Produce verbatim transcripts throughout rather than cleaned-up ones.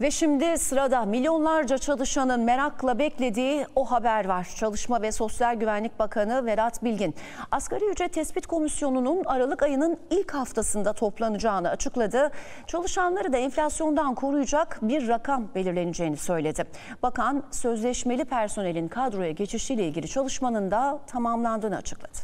Ve şimdi sırada milyonlarca çalışanın merakla beklediği o haber var. Çalışma ve Sosyal Güvenlik Bakanı Vedat Bilgin, Asgari Ücret Tespit Komisyonu'nun Aralık ayının ilk haftasında toplanacağını açıkladı. Çalışanları da enflasyondan koruyacak bir rakam belirleneceğini söyledi. Bakan, sözleşmeli personelin kadroya geçişiyle ilgili çalışmanın da tamamlandığını açıkladı.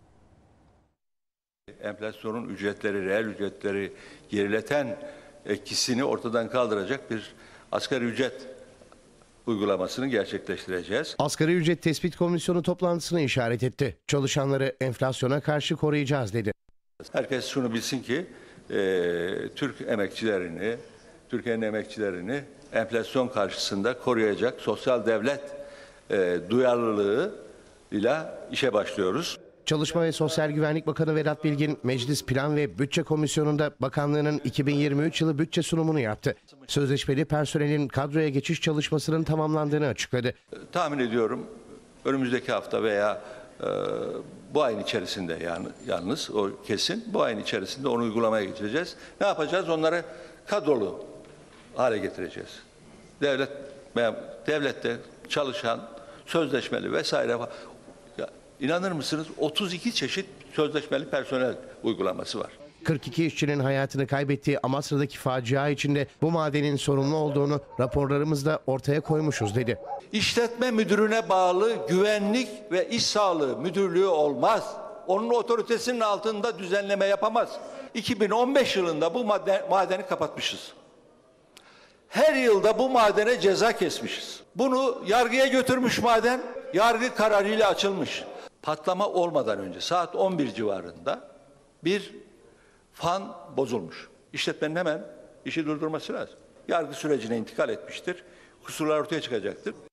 Enflasyonun ücretleri, reel ücretleri gerileten etkisini ortadan kaldıracak bir asgari ücret uygulamasını gerçekleştireceğiz. Asgari Ücret Tespit Komisyonu toplantısını işaret etti. Çalışanları enflasyona karşı koruyacağız dedi. Herkes şunu bilsin ki e, Türk emekçilerini, Türkiye'nin emekçilerini enflasyon karşısında koruyacak sosyal devlet e, duyarlılığıyla işe başlıyoruz. Çalışma ve Sosyal Güvenlik Bakanı Vedat Bilgin, Meclis Plan ve Bütçe Komisyonu'nda bakanlığının iki bin yirmi üç yılı bütçe sunumunu yaptı. Sözleşmeli personelin kadroya geçiş çalışmasının tamamlandığını açıkladı. Tahmin ediyorum önümüzdeki hafta veya e, bu ayın içerisinde, yani yalnız o kesin, bu ayın içerisinde onu uygulamaya geçireceğiz. Ne yapacağız? Onları kadrolu hale getireceğiz. Devlet devlette çalışan, sözleşmeli vesaire. Ya, İnanır mısınız? otuz iki çeşit sözleşmeli personel uygulaması var. kırk iki işçinin hayatını kaybettiği Amasra'daki facia içinde bu madenin sorumlu olduğunu raporlarımızda ortaya koymuşuz dedi. İşletme müdürüne bağlı güvenlik ve iş sağlığı müdürlüğü olmaz. Onun otoritesinin altında düzenleme yapamaz. iki bin on beş yılında bu maden, madeni kapatmışız. Her yılda bu madene ceza kesmişiz. Bunu yargıya götürmüş maden, yargı kararıyla açılmış. Patlama olmadan önce saat on bir civarında bir fan bozulmuş. İşletmenin hemen işi durdurması lazım. Yargı sürecine intikal etmiştir. Kusurlar ortaya çıkacaktır.